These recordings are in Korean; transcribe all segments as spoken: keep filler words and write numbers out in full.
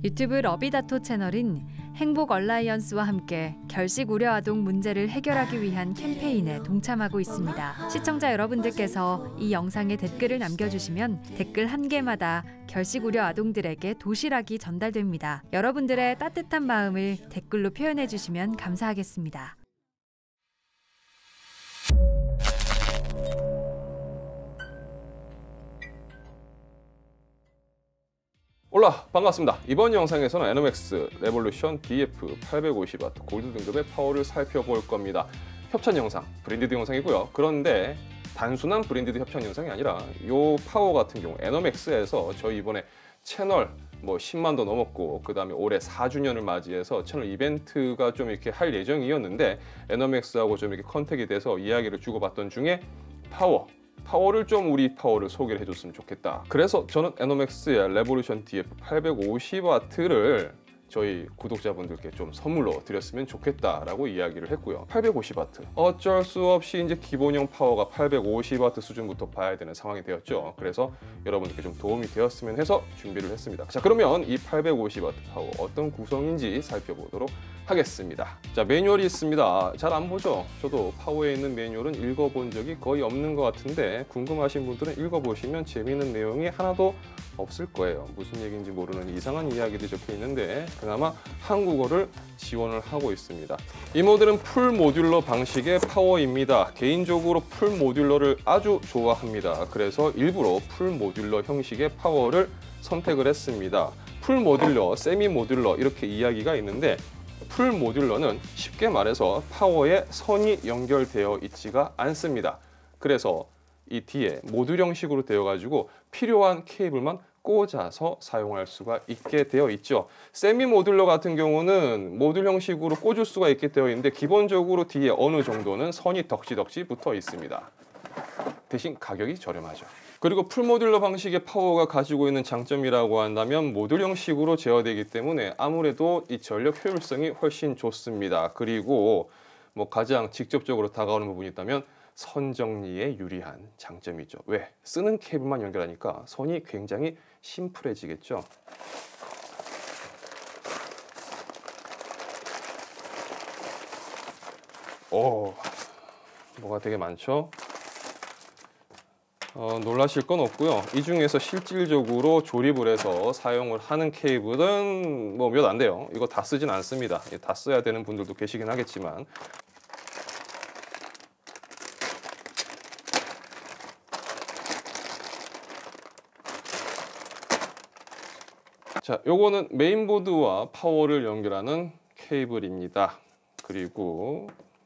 유튜브 러비다토 채널은 행복 얼라이언스와 함께 결식 우려 아동 문제를 해결하기 위한 캠페인에 동참하고 있습니다. 시청자 여러분들께서 이 영상에 댓글을 남겨주시면 댓글 한 개마다 결식 우려 아동들에게 도시락이 전달됩니다. 여러분들의 따뜻한 마음을 댓글로 표현해 주시면 감사하겠습니다. 올라 반갑습니다. 이번 영상에서는 에너맥스 레볼루션 디에프 팔백오십 와트 골드 등급의 파워를 살펴볼 겁니다. 협찬 영상, 브랜디드 영상이고요. 그런데 단순한 브랜디드 협찬 영상이 아니라 이 파워 같은 경우 에너맥스에서 저희 이번에 채널 뭐 십만도 넘었고 그 다음에 올해 사 주년을 맞이해서 채널 이벤트가 좀 이렇게 할 예정이었는데 에너맥스하고 좀 이렇게 컨택이 돼서 이야기를 주고받던 중에 파워 파워를 좀 우리 파워를 소개를 해줬으면 좋겠다. 그래서 저는 에너맥스의 레볼루션 디에프 팔백오십 와트를 저희 구독자분들께 좀 선물로 드렸으면 좋겠다라고 이야기를 했고요. 팔백오십 와트 어쩔 수 없이 이제 기본형 파워가 팔백오십 와트 수준부터 봐야 되는 상황이 되었죠. 그래서 여러분들께 좀 도움이 되었으면 해서 준비를 했습니다. 자, 그러면 이 팔백오십 와트 파워 어떤 구성인지 살펴보도록 하겠습니다. 자, 매뉴얼이 있습니다. 잘 안 보죠? 저도 파워에 있는 매뉴얼은 읽어본 적이 거의 없는 것 같은데 궁금하신 분들은 읽어보시면 재미있는 내용이 하나도 없을 거예요. 무슨 얘기인지 모르는 이상한 이야기들이 적혀 있는데 그나마 한국어를 지원을 하고 있습니다. 이 모델은 풀 모듈러 방식의 파워입니다. 개인적으로 풀 모듈러를 아주 좋아합니다. 그래서 일부러 풀 모듈러 형식의 파워를 선택을 했습니다. 풀 모듈러, 세미 모듈러 이렇게 이야기가 있는데 풀 모듈러는 쉽게 말해서 파워에 선이 연결되어 있지가 않습니다. 그래서 이 뒤에 모듈 형식으로 되어 가지고 필요한 케이블만 꽂아서 사용할 수가 있게 되어 있죠. 세미 모듈러 같은 경우는 모듈 형식으로 꽂을 수가 있게 되어 있는데 기본적으로 뒤에 어느 정도는 선이 덕지덕지 붙어 있습니다. 대신 가격이 저렴하죠. 그리고 풀 모듈러 방식의 파워가 가지고 있는 장점이라고 한다면 모듈 형식으로 제어되기 때문에 아무래도 이 전력 효율성이 훨씬 좋습니다. 그리고 뭐 가장 직접적으로 다가오는 부분이 있다면 선 정리에 유리한 장점이죠. 왜? 쓰는 케이블만 연결하니까 선이 굉장히 심플해지겠죠. 오, 뭐가 되게 많죠? 어, 놀라실 건 없고요. 이 중에서 실질적으로 조립을 해서 사용을 하는 케이블은 뭐 몇 안 돼요. 이거 다 쓰진 않습니다. 다 써야 되는 분들도 계시긴 하겠지만 자, 요거는 메인보드와 파워를 연결하는 케이블입니다. 그리고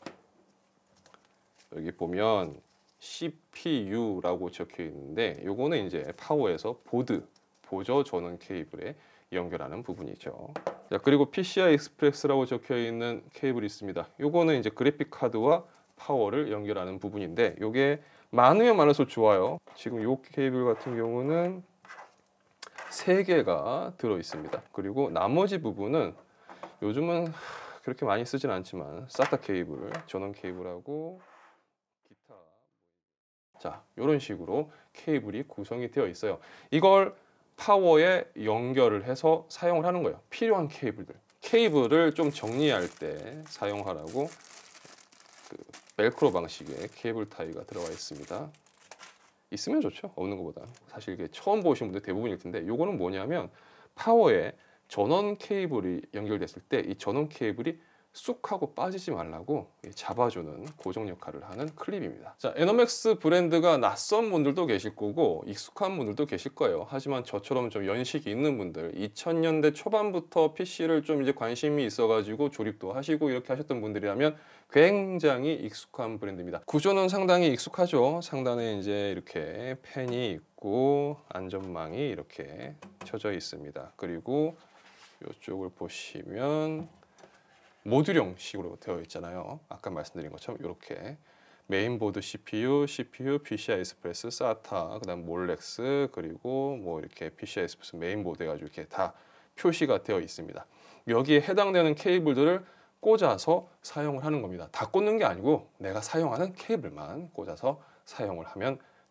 여기 보면 씨피유라고 적혀 있는데 요거는 이제 파워에서 보드, 보조 전원 케이블에 연결하는 부분이죠. 자, 그리고 피시아이 익스프레스라고 적혀 있는 케이블이 있습니다. 요거는 이제 그래픽 카드와 파워를 연결하는 부분인데 요게 많으면 많을수록 좋아요. 지금 요 케이블 같은 경우는 세 개가 들어 있습니다. 그리고 나머지 부분은 요즘은 그렇게 많이 쓰진 않지만 사타 케이블, 전원 케이블하고 기타 자, 이런 식으로 케이블이 구성이 되어 있어요. 이걸 파워에 연결을 해서 사용을 하는 거예요. 필요한 케이블들. 케이블을 좀 정리할 때 사용하라고 그 벨크로 방식의 케이블 타이가 들어가 있습니다. 있으면 좋죠. 없는 것보다. 사실 이게 처음 보신 분들 대부분일 텐데 요거는 뭐냐면 파워에 전원 케이블이 연결됐을 때 이 전원 케이블이 쑥 하고 빠지지 말라고 잡아주는 고정 역할을 하는 클립입니다. 자, 에너맥스 브랜드가 낯선 분들도 계실 거고 익숙한 분들도 계실 거예요. 하지만 저처럼 좀 연식이 있는 분들, 이천 년대 초반부터 피시를 좀 이제 관심이 있어가지고 조립도 하시고 이렇게 하셨던 분들이라면 굉장히 익숙한 브랜드입니다. 구조는 상당히 익숙하죠. 상단에 이제 이렇게 팬이 있고 안전망이 이렇게 쳐져 있습니다. 그리고 이쪽을 보시면 모듈형식으로 되어 있잖아요. 아까 말씀드린 것처럼 이렇게 메인보드 씨피유, 씨피유, 피시아이 익스프레스, 사타, 그다음 몰렉스 그리고 뭐 이렇게 피시아이 익스프레스 메인보드 해가지고 이렇게 다 표시가 되어 있습니다. 여기에 해당되는 케이블들을 꽂아서 사용을 하는 겁니다. 다 꽂는 게 아니고 내가 사용하는 케이블만 꽂아서 사용을 하면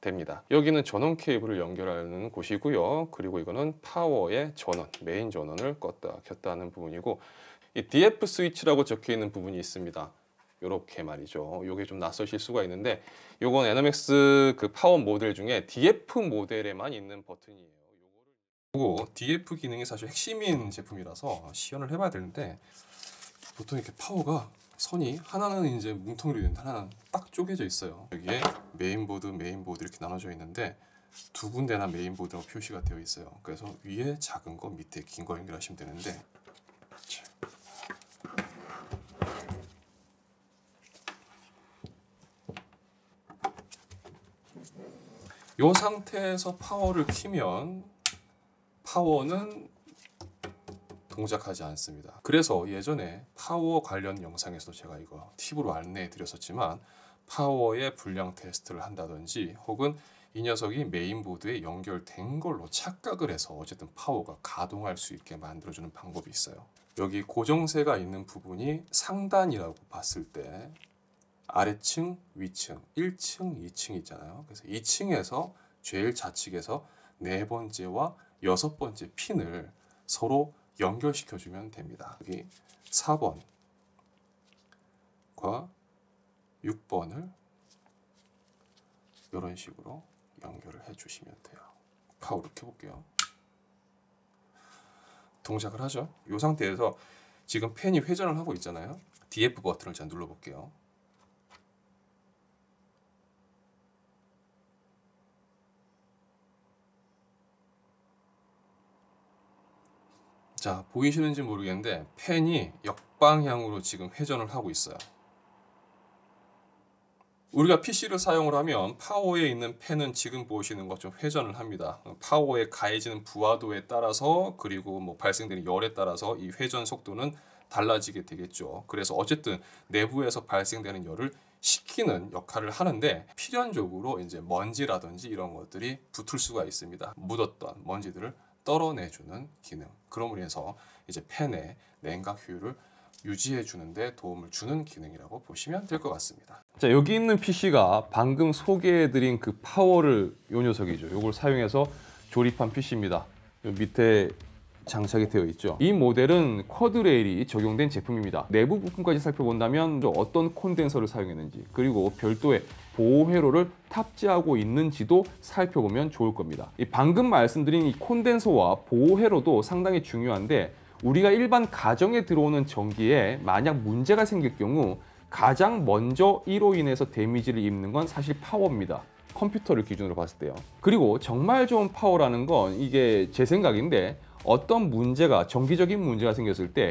됩니다. 여기는 전원 케이블을 연결하는 곳이고요. 그리고 이거는 파워의 전원, 메인 전원을 껐다 켰다 하는 부분이고, 이 디에프 스위치라고 적혀 있는 부분이 있습니다. 요렇게 말이죠. 요게 좀 낯설실 수가 있는데, 요건 에너맥스 그 파워 모델 중에 디에프 모델에만 있는 버튼이에요. 요거를 디에프 기능이 사실 핵심인 제품이라서 시연을 해봐야 되는데, 보통 이렇게 파워가 선이 하나는 이제 뭉텅이로 있는데 하나는 딱 쪼개져 있어요. 여기에 메인보드, 메인보드 이렇게 나눠져 있는데 두 군데나 메인보드라고 표시가 되어 있어요. 그래서 위에 작은 거, 밑에 긴 거 연결하시면 되는데, 이 상태에서 파워를 키면 파워는 동작하지 않습니다. 그래서 예전에 파워 관련 영상에서도 제가 이거 팁으로 안내해 드렸었지만, 파워의 불량 테스트를 한다든지 혹은 이 녀석이 메인보드에 연결된 걸로 착각을 해서 어쨌든 파워가 가동할 수 있게 만들어주는 방법이 있어요. 여기 고정세가 있는 부분이 상단이라고 봤을 때 아래층, 위층, 일 층, 이 층 있잖아요. 그래서 이 층에서 제일 좌측에서 네 번째와 여섯 번째 핀을 서로 연결시켜주면 됩니다. 여기 사 번과 육 번을 이런 식으로 연결을 해주시면 돼요. 파워를 켜볼게요. 동작을 하죠. 이 상태에서 지금 팬이 회전을 하고 있잖아요. 디에프 버튼을 제가 눌러볼게요. 자, 보이시는지 모르겠는데 팬이 역방향으로 지금 회전을 하고 있어요. 우리가 피시를 사용을 하면 파워에 있는 팬은 지금 보시는 것처럼 회전을 합니다. 파워에 가해지는 부하도에 따라서, 그리고 뭐 발생되는 열에 따라서 이 회전 속도는 달라지게 되겠죠. 그래서 어쨌든 내부에서 발생되는 열을 식히는 역할을 하는데, 필연적으로 이제 먼지라든지 이런 것들이 붙을 수가 있습니다. 묻었던 먼지들을 떨어내주는 기능. 그럼으로 해서 이제 팬의 냉각 효율을 유지해 주는데 도움을 주는 기능이라고 보시면 될 것 같습니다. 자, 여기 있는 피시가 방금 소개해드린 그 파워를, 요 녀석이죠. 요걸 사용해서 조립한 피시입니다. 요 밑에 장착이 되어 있죠. 이 모델은 쿼드 레일이 적용된 제품입니다. 내부 부품까지 살펴본다면 어떤 콘덴서를 사용했는지, 그리고 별도의 보호 회로를 탑재하고 있는지도 살펴보면 좋을 겁니다. 이 방금 말씀드린 이 콘덴서와 보호 회로도 상당히 중요한데, 우리가 일반 가정에 들어오는 전기에 만약 문제가 생길 경우 가장 먼저 이로 인해서 데미지를 입는 건 사실 파워입니다. 컴퓨터를 기준으로 봤을 때요. 그리고 정말 좋은 파워라는 건, 이게 제 생각인데, 어떤 문제가, 정기적인 문제가 생겼을 때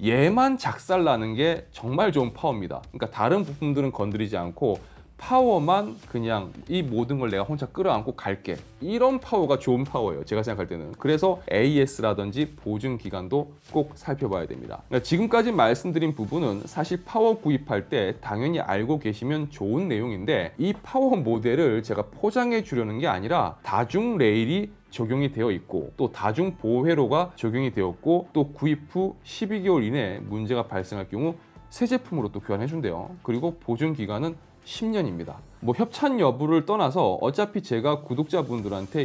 얘만 작살나는 게 정말 좋은 파워입니다. 그러니까 다른 부품들은 건드리지 않고 파워만 그냥 이 모든 걸 내가 혼자 끌어안고 갈게, 이런 파워가 좋은 파워예요, 제가 생각할 때는. 그래서 에이에스라든지 보증 기간도 꼭 살펴봐야 됩니다. 그러니까 지금까지 말씀드린 부분은 사실 파워 구입할 때 당연히 알고 계시면 좋은 내용인데, 이 파워 모델을 제가 포장해 주려는 게 아니라 다중 레일이 적용이 되어 있고, 또 다중 보호 회로가 적용이 되었고, 또 구입 후 십이 개월 이내에 문제가 발생할 경우 새 제품으로 또 교환해 준대요. 그리고 보증 기간은 십 년입니다. 뭐 협찬 여부를 떠나서 어차피 제가 구독자분들한테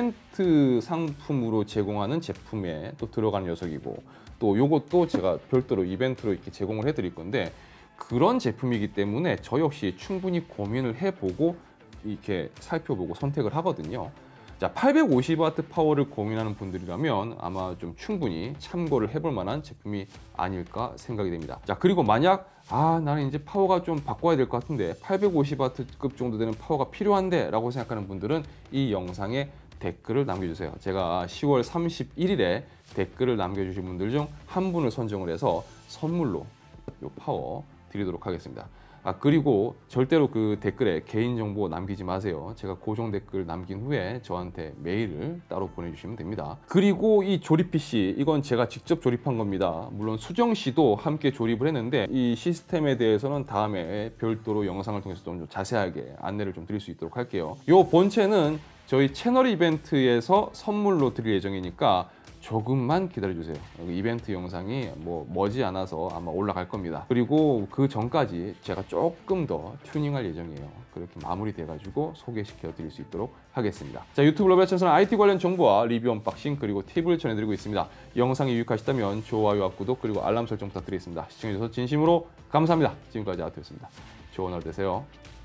이벤트 상품으로 제공하는 제품에 또 들어가는 녀석이고, 또 요것도 제가 별도로 이벤트로 이렇게 제공을 해드릴 건데, 그런 제품이기 때문에 저 역시 충분히 고민을 해보고 이렇게 살펴보고 선택을 하거든요. 자, 팔백오십 와트 파워를 고민하는 분들이라면 아마 좀 충분히 참고를 해볼 만한 제품이 아닐까 생각이 됩니다. 자, 그리고 만약 아 나는 이제 파워가 좀 바꿔야 될 것 같은데 팔백오십 와트급 정도 되는 파워가 필요한데 라고 생각하는 분들은 이 영상에 댓글을 남겨주세요. 제가 시월 삼십일일에 댓글을 남겨주신 분들 중 한 분을 선정을 해서 선물로 이 파워 드리도록 하겠습니다. 아, 그리고 절대로 그 댓글에 개인정보 남기지 마세요. 제가 고정 댓글 남긴 후에 저한테 메일을 따로 보내주시면 됩니다. 그리고 이 조립 피씨, 이건 제가 직접 조립한 겁니다. 물론 수정 씨도 함께 조립을 했는데, 이 시스템에 대해서는 다음에 별도로 영상을 통해서 좀 자세하게 안내를 좀 드릴 수 있도록 할게요. 이 본체는 저희 채널 이벤트에서 선물로 드릴 예정이니까 조금만 기다려주세요. 이벤트 영상이 뭐 머지않아서 아마 올라갈 겁니다. 그리고 그 전까지 제가 조금 더 튜닝할 예정이에요. 그렇게 마무리돼가지고 소개시켜 드릴 수 있도록 하겠습니다. 자, 유튜브 러브레슨에서는 아이티 관련 정보와 리뷰 언박싱 그리고 팁을 전해드리고 있습니다. 영상이 유익하시다면 좋아요와 구독 그리고 알람 설정 부탁드리겠습니다. 시청해주셔서 진심으로 감사합니다. 지금까지 아트였습니다. 좋은 하루 되세요.